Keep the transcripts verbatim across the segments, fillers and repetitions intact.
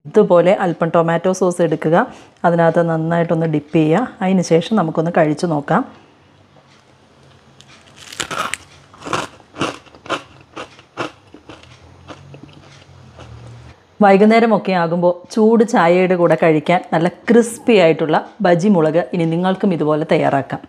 ഇതുപോലെ അല്പം tomato sauce എടുക്കുക, അതിനകത്ത് നന്നായിട്ടൊന്ന് ഡിപ്പ് ചെയ്യുക. അതിന് ശേഷം നമുക്കൊന്ന് കഴിച്ചു നോക്കാം. വൈകുന്നേരമൊക്കെ ആകുമ്പോൾ ചൂട് ചായയുടെ കൂടെ കഴിക്കാൻ നല്ല ക്രിസ്പി ആയിട്ടുള്ള ബജി മുളക് ഇനി നിങ്ങൾക്കും ഇതുപോലെ തയ്യാറാക്കാം.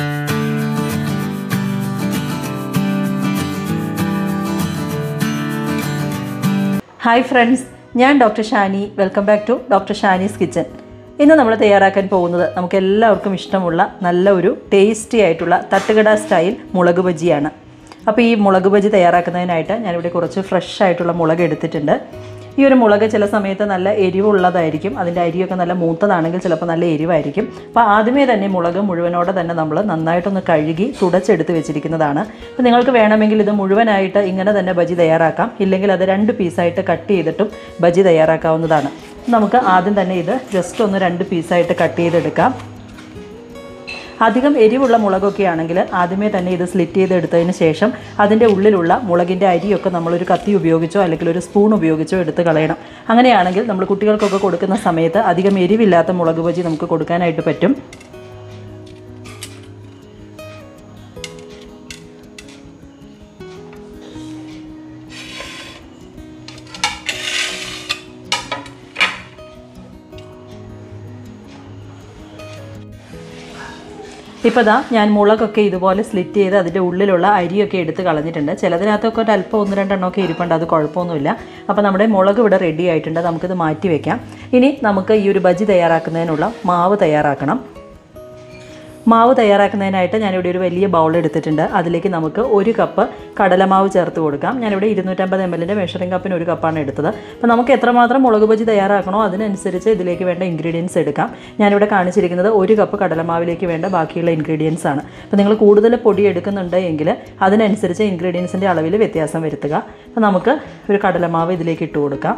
ഹായ് ഫ്രണ്ട്സ്, ഞാൻ doctor Shani. Welcome back to doctor Shani's kitchen. ഇന്ന് നമ്മൾ തയ്യാറാക്കാൻ പോകുന്നത് നമുക്ക് എല്ലാവർക്കും ഇഷ്ടമുള്ള നല്ല ഒരു ടേസ്റ്റി ആയിട്ടുള്ള തട്ടുകട സ്റ്റൈൽ മുളക് ബജിയാണ്. അപ്പോൾ ഈ മുളക് ബജി തയ്യാറാക്കുന്നതിനായിട്ട് ഞാനിവിടെ കുറച്ച് ഫ്രഷ് ആയിട്ടുള്ള മുളക് എടുത്തിട്ടുണ്ട്. ഈ ഒരു മുളക് ചില സമയത്ത് നല്ല എരിവുള്ളതായിരിക്കും, അതിൻ്റെ അരിയൊക്കെ നല്ല മൂത്തതാണെങ്കിൽ ചിലപ്പോൾ നല്ല എരിവായിരിക്കും. അപ്പോൾ ആദ്യമേ തന്നെ മുളക് മുഴുവനോടെ തന്നെ നമ്മൾ നന്നായിട്ടൊന്ന് കഴുകി തുടച്ചെടുത്ത് വെച്ചിരിക്കുന്നതാണ്. അപ്പോൾ നിങ്ങൾക്ക് വേണമെങ്കിൽ ഇത് മുഴുവനായിട്ട് ഇങ്ങനെ തന്നെ ബജി തയ്യാറാക്കാം, ഇല്ലെങ്കിൽ അത് രണ്ട് പീസായിട്ട് കട്ട് ചെയ്തിട്ടും ബജി തയ്യാറാക്കാവുന്നതാണ്. നമുക്ക് ആദ്യം തന്നെ ഇത് ജസ്റ്റ് ഒന്ന് രണ്ട് പീസായിട്ട് കട്ട് ചെയ്തെടുക്കാം. അധികം എരിവുള്ള മുളകൊക്കെ ആണെങ്കിൽ ആദ്യമേ തന്നെ ഇത് സ്ലിറ്റ് ചെയ്തെടുത്തതിന് ശേഷം അതിൻ്റെ ഉള്ളിലുള്ള മുളകിൻ്റെ അരിയൊക്കെ നമ്മളൊരു കത്തി ഉപയോഗിച്ചോ അല്ലെങ്കിൽ ഒരു സ്പൂൺ ഉപയോഗിച്ചോ എടുത്ത് കളയണം. അങ്ങനെയാണെങ്കിൽ നമ്മൾ കുട്ടികൾക്കൊക്കെ കൊടുക്കുന്ന സമയത്ത് അധികം എരിവില്ലാത്ത മുളക് ബജി നമുക്ക് കൊടുക്കാനായിട്ട് പറ്റും. ഇപ്പോൾ ദാ ഞാൻ മുളകൊക്കെ ഇതുപോലെ സ്ലിറ്റ് ചെയ്ത് അതിൻ്റെ ഉള്ളിലുള്ള അരിയൊക്കെ എടുത്ത് കളഞ്ഞിട്ടുണ്ട്. ചിലതിനകത്തൊക്കെ ഒരു അല്പം ഒന്ന് രണ്ടെണ്ണമൊക്കെ ഇരിപ്പുണ്ട്, അത് കുഴപ്പമൊന്നുമില്ല. അപ്പോൾ നമ്മുടെ മുളക് ഇവിടെ റെഡി ആയിട്ടുണ്ട്, നമുക്കിത് മാറ്റി വയ്ക്കാം. ഇനി നമുക്ക് ഈ ഒരു ബജി തയ്യാറാക്കുന്നതിനുള്ള മാവ് തയ്യാറാക്കണം. മാവ് തയ്യാറാക്കുന്നതിനായിട്ട് ഞാനിവിടെ ഒരു വലിയ ബൗൾ എടുത്തിട്ടുണ്ട്. അതിലേക്ക് നമുക്ക് ഒരു കപ്പ് കടലമാവ് ചേർത്ത് കൊടുക്കാം. ഞാനിവിടെ ഇരുന്നൂറ്റമ്പത് എം എല്ലിൻ്റെ മെഷറിംഗ് കപ്പിന് ഒരു കപ്പാണ് എടുത്തത്. അപ്പോൾ നമുക്ക് എത്രമാത്രം മുളക് ബജി തയ്യാറാക്കണോ അതിനനുസരിച്ച് ഇതിലേക്ക് വേണ്ട ഇൻഗ്രീഡിയൻസ് എടുക്കാം. ഞാനിവിടെ കാണിച്ചിരിക്കുന്നത് ഒരു കപ്പ് കടലമാവിലേക്ക് വേണ്ട ബാക്കിയുള്ള ഇൻഗ്രീഡിയൻസ് ആണ്. അപ്പോൾ നിങ്ങൾ കൂടുതൽ പൊടി എടുക്കുന്നുണ്ട് എങ്കിൽ അതിനനുസരിച്ച് ഇൻഗ്രീഡിയൻസിൻ്റെ അളവിൽ വ്യത്യാസം വരുത്തുക. അപ്പോൾ നമുക്ക് ഒരു കടലമാവ് ഇതിലേക്ക് ഇട്ട് കൊടുക്കാം.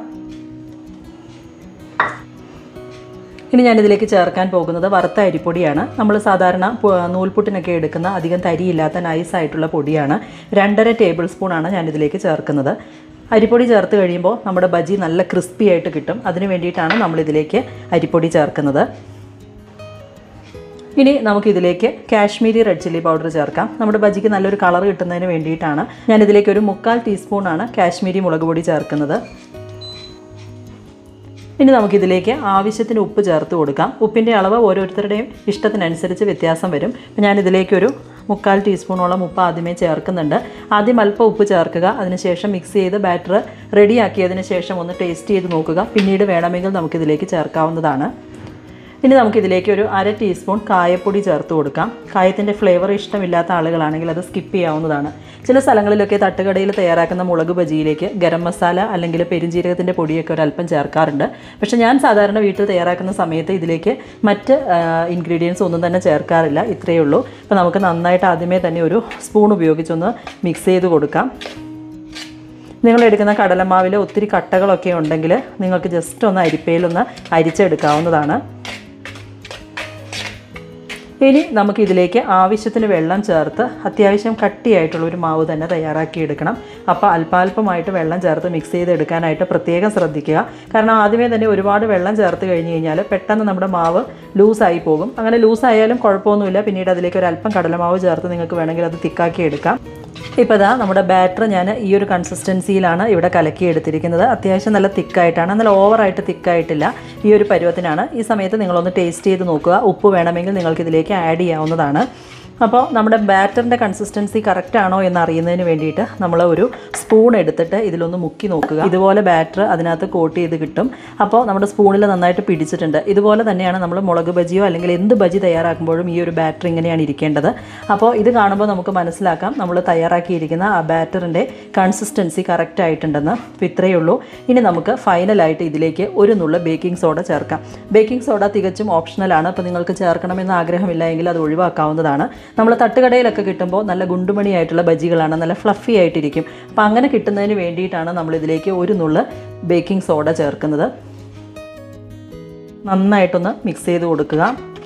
ഇനി ഞാനിതിലേക്ക് ചേർക്കാൻ പോകുന്നത് വറുത്ത അരിപ്പൊടിയാണ്. നമ്മൾ സാധാരണ നൂൽപുട്ടിനൊക്കെ എടുക്കുന്ന അധികം തരിയില്ലാത്ത നൈസായിട്ടുള്ള പൊടിയാണ്. രണ്ടര ടേബിൾ സ്പൂണാണ് ഞാനിതിലേക്ക് ചേർക്കുന്നത്. അരിപ്പൊടി ചേർത്ത് കഴിയുമ്പോൾ നമ്മുടെ ബജി നല്ല ക്രിസ്പി ആയിട്ട് കിട്ടും. അതിന് വേണ്ടിയിട്ടാണ് നമ്മളിതിലേക്ക് അരിപ്പൊടി ചേർക്കുന്നത്. ഇനി നമുക്കിതിലേക്ക് കാശ്മീരി റെഡ് ചില്ലി പൗഡർ ചേർക്കാം. നമ്മുടെ ബജിക്ക് നല്ലൊരു കളർ കിട്ടുന്നതിന് വേണ്ടിയിട്ടാണ് ഞാനിതിലേക്ക് ഒരു മുക്കാൽ ടീസ്പൂണാണ് കാശ്മീരി മുളക് പൊടി ചേർക്കുന്നത്. ഇനി നമുക്കിതിലേക്ക് ആവശ്യത്തിന് ഉപ്പ് ചേർത്ത് കൊടുക്കാം. ഉപ്പിൻ്റെ അളവ് ഓരോരുത്തരുടെയും ഇഷ്ടത്തിനനുസരിച്ച് വ്യത്യാസം വരും. അപ്പോൾ ഞാനിതിലേക്കൊരു മുക്കാൽ ടീസ്പൂണോളം ഉപ്പ് ആദ്യമേ ചേർക്കുന്നുണ്ട്. ആദ്യം അല്പം ഉപ്പ് ചേർക്കുക, അതിനുശേഷം മിക്സ് ചെയ്ത് ബാറ്റർ റെഡിയാക്കിയതിന് ശേഷം ഒന്ന് ടേസ്റ്റ് ചെയ്ത് നോക്കുക. പിന്നീട് വേണമെങ്കിൽ നമുക്കിതിലേക്ക് ചേർക്കാവുന്നതാണ്. ഇനി നമുക്കിതിലേക്ക് ഒരു അര ടീസ്പൂൺ കായപ്പൊടി ചേർത്ത് കൊടുക്കാം. കായത്തിൻ്റെ ഫ്ലേവർ ഇഷ്ടമില്ലാത്ത ആളുകളാണെങ്കിൽ അത് സ്കിപ്പ് ചെയ്യാവുന്നതാണ്. ചില സ്ഥലങ്ങളിലൊക്കെ തട്ടുകടയിൽ തയ്യാറാക്കുന്ന മുളക് ബജിയിലേക്ക് ഗരം മസാല അല്ലെങ്കിൽ പെരുംജീരകത്തിൻ്റെ പൊടിയൊക്കെ ഒരല്പം ചേർക്കാറുണ്ട്. പക്ഷേ ഞാൻ സാധാരണ വീട്ടിൽ തയ്യാറാക്കുന്ന സമയത്ത് ഇതിലേക്ക് മറ്റ് ഇൻഗ്രീഡിയൻസ് ഒന്നും തന്നെ ചേർക്കാറില്ല. ഇത്രയേ ഉള്ളൂ. അപ്പോൾ നമുക്ക് നന്നായിട്ട് ആദ്യമേ തന്നെ ഒരു സ്പൂൺ ഉപയോഗിച്ചൊന്ന് മിക്സ് ചെയ്ത് കൊടുക്കാം. നിങ്ങളെടുക്കുന്ന കടലമാവിൽ ഒത്തിരി കട്ടകളൊക്കെ ഉണ്ടെങ്കിൽ നിങ്ങൾക്ക് ജസ്റ്റ് ഒന്ന് അരിപ്പയിലൊന്ന് അരിച്ചെടുക്കാവുന്നതാണ്. ഇനി നമുക്കിതിലേക്ക് ആവശ്യത്തിന് വെള്ളം ചേർത്ത് അത്യാവശ്യം കട്ടിയായിട്ടുള്ളൊരു മാവ് തന്നെ തയ്യാറാക്കിയെടുക്കണം. അപ്പോൾ അല്പാൽപമായിട്ട് വെള്ളം ചേർത്ത് മിക്സ് ചെയ്തെടുക്കാനായിട്ട് പ്രത്യേകം ശ്രദ്ധിക്കുക. കാരണം ആദ്യമേ തന്നെ ഒരുപാട് വെള്ളം ചേർത്ത് കഴിഞ്ഞ് കഴിഞ്ഞാൽ പെട്ടെന്ന് നമ്മുടെ മാവ് ലൂസായി പോകും. അങ്ങനെ ലൂസായാലും കുഴപ്പമൊന്നുമില്ല. പിന്നീട് അതിലേക്ക് ഒരു അല്പം കടലമാവ് ചേർത്ത് നിങ്ങൾക്ക് വേണമെങ്കിൽ അത് തിക്കാക്കി എടുക്കാം. ഇപ്പോൾ ഇതാ നമ്മുടെ ബാറ്റർ ഞാൻ ഈ ഒരു കൺസിസ്റ്റൻസിയിലാണ് ഇവിടെ കലക്കി എടുത്തിരിക്കുന്നത്. അത്യാവശ്യം നല്ല തിക്കായിട്ടാണ്, നല്ല ഓവറായിട്ട് തിക്കായിട്ടില്ല. ഈ ഒരു പരുവത്തിനാണ്. ഈ സമയത്ത് നിങ്ങളൊന്ന് ടേസ്റ്റ് ചെയ്ത് നോക്കുക. ഉപ്പ് വേണമെങ്കിൽ നിങ്ങൾക്കിതിലേക്ക് ആഡ് ചെയ്യാവുന്നതാണ്. അപ്പോൾ നമ്മുടെ ബാറ്ററിൻ്റെ കൺസിസ്റ്റൻസി കറക്റ്റ് ആണോ എന്ന് അറിയുന്നതിന് വേണ്ടിയിട്ട് നമ്മൾ ഒരു സ്പൂൺ എടുത്തിട്ട് ഇതിലൊന്ന് മുക്കി നോക്കുക. ഇതുപോലെ ബാറ്റർ അതിനകത്ത് കോട്ട് ചെയ്ത് കിട്ടും. അപ്പോൾ നമ്മുടെ സ്പൂണിൽ നന്നായിട്ട് പിടിച്ചിട്ടുണ്ട്. ഇതുപോലെ തന്നെയാണ് നമ്മൾ മുളക് ബജിയോ അല്ലെങ്കിൽ എന്ത് ബജി തയ്യാറാക്കുമ്പോഴും ഈ ഒരു ബാറ്റർ ഇങ്ങനെയാണ് ഇരിക്കേണ്ടത്. അപ്പോൾ ഇത് കാണുമ്പോൾ നമുക്ക് മനസ്സിലാക്കാം നമ്മൾ തയ്യാറാക്കിയിരിക്കുന്ന ആ ബാറ്ററിൻ്റെ കൺസിസ്റ്റൻസി കറക്റ്റ് ആയിട്ടുണ്ടെന്ന്. അപ്പോൾ ഇത്രയേ ഉള്ളൂ. ഇനി നമുക്ക് ഫൈനലായിട്ട് ഇതിലേക്ക് ഒരു നുള്ള ബേക്കിംഗ് സോഡ ചേർക്കാം. ബേക്കിംഗ് സോഡ തികച്ചും ഓപ്ഷണലാണ്. അപ്പോൾ നിങ്ങൾക്ക് ചേർക്കണമെന്ന് ആഗ്രഹമില്ല എങ്കിൽ അത് ഒഴിവാക്കാവുന്നതാണ്. നമ്മൾ തട്ടുകടയിലൊക്കെ കിട്ടുമ്പോൾ നല്ല ഗുണ്ടുമണിയായിട്ടുള്ള ബജികളാണ്, നല്ല ഫ്ലഫി ആയിട്ടിരിക്കും. അപ്പോൾ അങ്ങനെ കിട്ടുന്നതിന് വേണ്ടിയിട്ടാണ് നമ്മളിതിലേക്ക് ഒരു നുള്ള ബേക്കിംഗ് സോഡ ചേർക്കുന്നത്. നന്നായിട്ടൊന്ന് മിക്സ് ചെയ്ത് കൊടുക്കുക.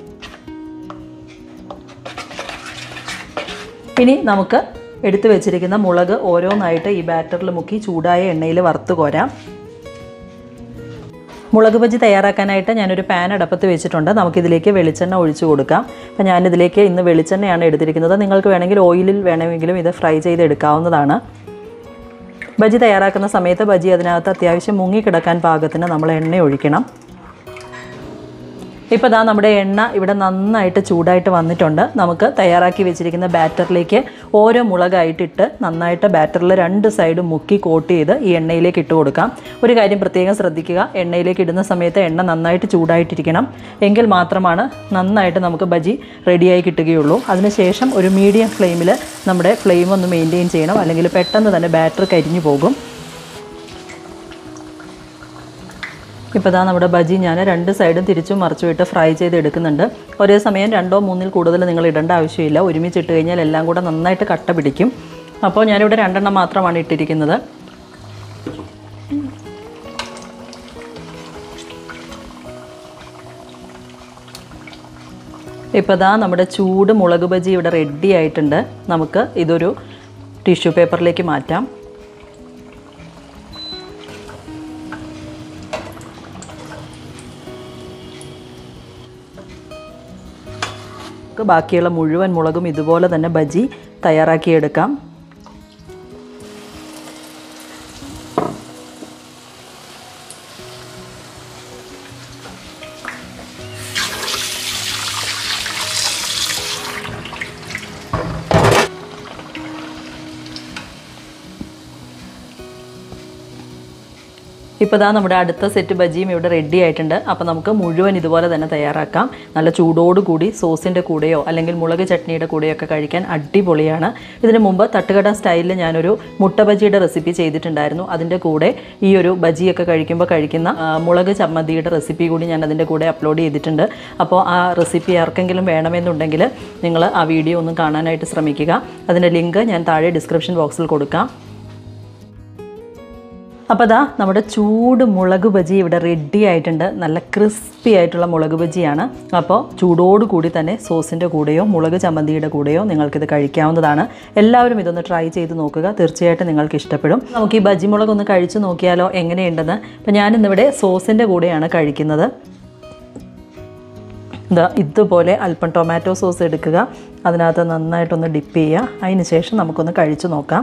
ഇനി നമുക്ക് എടുത്തു വെച്ചിരിക്കുന്ന മുളക് ഓരോന്നായിട്ട് ഈ ബാറ്ററിൽ മുക്കി ചൂടായ എണ്ണയിൽ വറുത്ത് കോരാം. മുളക് ബജി തയ്യാറാക്കാനായിട്ട് ഞാനൊരു പാൻ അടപ്പത്ത് വെച്ചിട്ടുണ്ട്. നമുക്കിതിലേക്ക് വെളിച്ചെണ്ണ ഒഴിച്ചു കൊടുക്കാം. അപ്പോൾ ഞാനിതിലേക്ക് ഇന്ന് വെളിച്ചെണ്ണയാണ് എടുത്തിരിക്കുന്നത്. നിങ്ങൾക്ക് വേണമെങ്കിൽ ഓയിലിൽ വേണമെങ്കിലും ഇത് ഫ്രൈ ചെയ്തെടുക്കാവുന്നതാണ്. ബജി തയ്യാറാക്കുന്ന സമയത്ത് ബജി അതിനകത്ത് അത്യാവശ്യം മുങ്ങിക്കിടക്കാൻ പാകത്തിന് നമ്മൾ എണ്ണ ഒഴിക്കണം. ഇപ്പോൾ ദാ നമ്മുടെ എണ്ണ ഇവിടെ നന്നായിട്ട് ചൂടായിട്ട് വന്നിട്ടുണ്ട്. നമുക്ക് തയ്യാറാക്കി വെച്ചിരിക്കുന്ന ബാറ്ററിലേക്ക് ഓരോ മുളകായിട്ടിട്ട് നന്നായിട്ട് ബാറ്ററിൽ രണ്ട് സൈഡും മുക്കി കോട്ട് ചെയ്ത് ഈ എണ്ണയിലേക്ക് ഇട്ട് കൊടുക്കാം. ഒരു കാര്യം പ്രത്യേകം ശ്രദ്ധിക്കുക, എണ്ണയിലേക്ക് ഇടുന്ന സമയത്ത് എണ്ണ നന്നായിട്ട് ചൂടായിട്ടിരിക്കണം. എങ്കിൽ മാത്രമാണ് നന്നായിട്ട് നമുക്ക് ബജി റെഡിയായി കിട്ടുകയുള്ളൂ. അതിനുശേഷം ഒരു മീഡിയം ഫ്ലെയിമിൽ നമ്മുടെ ഫ്ലെയിം ഒന്ന് മെയിൻറ്റെയിൻ ചെയ്യണം, അല്ലെങ്കിൽ പെട്ടെന്ന് തന്നെ ബാറ്ററി കരിഞ്ഞു പോകും. ഇപ്പോൾ ഇതാ നമ്മുടെ ബജി ഞാൻ രണ്ട് സൈഡും തിരിച്ചും മറിച്ചും ഇട്ട് ഫ്രൈ ചെയ്തെടുക്കുന്നുണ്ട്. ഒരേ സമയം രണ്ടോ മൂന്നിൽ കൂടുതൽ നിങ്ങൾ ഇടേണ്ട ആവശ്യമില്ല. ഒരുമിച്ചിട്ട് കഴിഞ്ഞാൽ എല്ലാം കൂടെ നന്നായിട്ട് കട്ട പിടിക്കും. അപ്പോൾ ഞാനിവിടെ രണ്ടെണ്ണം മാത്രമാണ് ഇട്ടിരിക്കുന്നത്. ഇപ്പോൾ ഇതാ നമ്മുടെ ചൂട് മുളക് ബജി ഇവിടെ റെഡി ആയിട്ടുണ്ട്. നമുക്ക് ഇതൊരു ടിഷ്യൂ പേപ്പറിലേക്ക് മാറ്റാം. ബാക്കിയുള്ള മുഴുവൻ മുളകും ഇതുപോലെ തന്നെ ബജി തയ്യാറാക്കിയെടുക്കാം. ഇപ്പോൾ ദാ നമ്മുടെ അടുത്ത സെറ്റ് ബജിയും ഇവിടെ റെഡി ആയിട്ടുണ്ട്. അപ്പോൾ നമുക്ക് മുഴുവൻ ഇതുപോലെ തന്നെ തയ്യാറാക്കാം. നല്ല ചൂടോടുകൂടി സോസിൻ്റെ കൂടെയോ അല്ലെങ്കിൽ മുളക് ചട്നിയുടെ കൂടെയോ ഒക്കെ കഴിക്കാൻ അടിപൊളിയാണ്. ഇതിന് മുമ്പ് തട്ടുകട സ്റ്റൈലിൽ ഞാനൊരു മുട്ട ബജിയുടെ റെസിപ്പി ചെയ്തിട്ടുണ്ടായിരുന്നു. അതിൻ്റെ കൂടെ ഈ ഒരു ബജിയൊക്കെ കഴിക്കുമ്പോൾ കഴിക്കുന്ന മുളക് ചമ്മന്തിയുടെ റെസിപ്പി കൂടി ഞാൻ അതിൻ്റെ കൂടെ അപ്ലോഡ് ചെയ്തിട്ടുണ്ട്. അപ്പോൾ ആ റെസിപ്പി ആർക്കെങ്കിലും വേണമെന്നുണ്ടെങ്കിൽ നിങ്ങൾ ആ വീഡിയോ ഒന്ന് കാണാനായിട്ട് ശ്രമിക്കുക. അതിൻ്റെ ലിങ്ക് ഞാൻ താഴെ ഡിസ്ക്രിപ്ഷൻ ബോക്സിൽ കൊടുക്കാം. അപ്പോൾ ദാ നമ്മുടെ ചൂട് മുളക് ബജി ഇവിടെ റെഡി ആയിട്ടുണ്ട്. നല്ല ക്രിസ്പി ആയിട്ടുള്ള മുളക് ബജിയാണ്. അപ്പോൾ ചൂടോടുകൂടി തന്നെ സോസിൻ്റെ കൂടെയോ മുളക് ചമ്മന്തിയുടെ കൂടെയോ നിങ്ങൾക്കിത് കഴിക്കാവുന്നതാണ്. എല്ലാവരും ഇതൊന്ന് ട്രൈ ചെയ്ത് നോക്കുക, തീർച്ചയായിട്ടും നിങ്ങൾക്ക് ഇഷ്ടപ്പെടും. നമുക്ക് ഈ ബജി മുളക് ഒന്ന് കഴിച്ച് നോക്കിയാലോ എങ്ങനെയുണ്ടെന്ന്. അപ്പോൾ ഞാനിന്നിവിടെ സോസിൻ്റെ കൂടെയാണ് കഴിക്കുന്നത്. ഇതാ ഇതുപോലെ അല്പം ടൊമാറ്റോ സോസ് എടുക്കുക, അതിനകത്ത് നന്നായിട്ടൊന്ന് ഡിപ്പ് ചെയ്യുക. അതിന് ശേഷം നമുക്കൊന്ന് കഴിച്ച് നോക്കാം.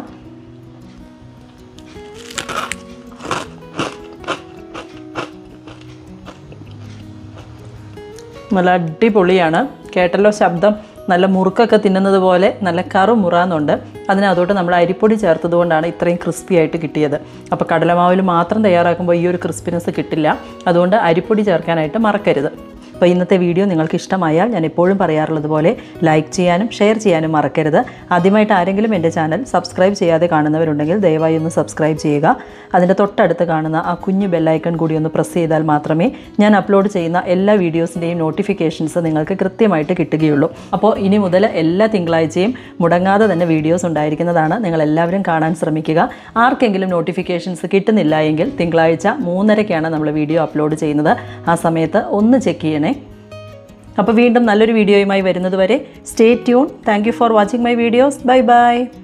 നല്ല അടിപൊളിയാണ്. കേട്ടല്ലോ ശബ്ദം, നല്ല മുറുക്കൊക്കെ തിന്നുന്നത് പോലെ നല്ല കറു മുറാന്നുണ്ട്. അതിനകത്തോട്ട് നമ്മൾ അരിപ്പൊടി ചേർത്തത് കൊണ്ടാണ് ഇത്രയും ക്രിസ്പി ആയിട്ട് കിട്ടിയത്. അപ്പോൾ കടലമാവിൽ മാത്രം തയ്യാറാക്കുമ്പോൾ ഈ ഒരു ക്രിസ്പിനെസ് കിട്ടില്ല. അതുകൊണ്ട് അരിപ്പൊടി ചേർക്കാനായിട്ട് മറക്കരുത്. അപ്പോൾ ഇന്നത്തെ വീഡിയോ നിങ്ങൾക്ക് ഇഷ്ടമായാൽ ഞാൻ എപ്പോഴും പറയാറുള്ളത് പോലെ ലൈക്ക് ചെയ്യാനും ഷെയർ ചെയ്യാനും മറക്കരുത്. ആദ്യമായിട്ട് ആരെങ്കിലും എൻ്റെ ചാനൽ സബ്സ്ക്രൈബ് ചെയ്യാതെ കാണുന്നവരുണ്ടെങ്കിൽ ദയവായി ഒന്ന് സബ്സ്ക്രൈബ് ചെയ്യുക. അതിൻ്റെ തൊട്ടടുത്ത് കാണുന്ന ആ കുഞ്ഞു ബെല്ലൈക്കൺ കൂടി ഒന്ന് പ്രസ് ചെയ്താൽ മാത്രമേ ഞാൻ അപ്ലോഡ് ചെയ്യുന്ന എല്ലാ വീഡിയോസിൻ്റെയും നോട്ടിഫിക്കേഷൻസ് നിങ്ങൾക്ക് കൃത്യമായിട്ട് കിട്ടുകയുള്ളൂ. അപ്പോൾ ഇനി മുതൽ എല്ലാ തിങ്കളാഴ്ചയും മുടങ്ങാതെ തന്നെ വീഡിയോസ് ഉണ്ടായിരിക്കുന്നതാണ്. നിങ്ങളെല്ലാവരും കാണാൻ ശ്രമിക്കുക. ആർക്കെങ്കിലും നോട്ടിഫിക്കേഷൻസ് കിട്ടുന്നില്ല എങ്കിൽ തിങ്കളാഴ്ച മൂന്നരയ്ക്കാണ് നമ്മൾ വീഡിയോ അപ്ലോഡ് ചെയ്യുന്നത്. ആ സമയത്ത് ഒന്ന് ചെക്ക് ചെയ്യണേ. അപ്പോൾ വീണ്ടും നല്ലൊരു വീഡിയോയുമായി വരുന്നത് വരെ stay tune. Thank you for watching my videos. Bye by.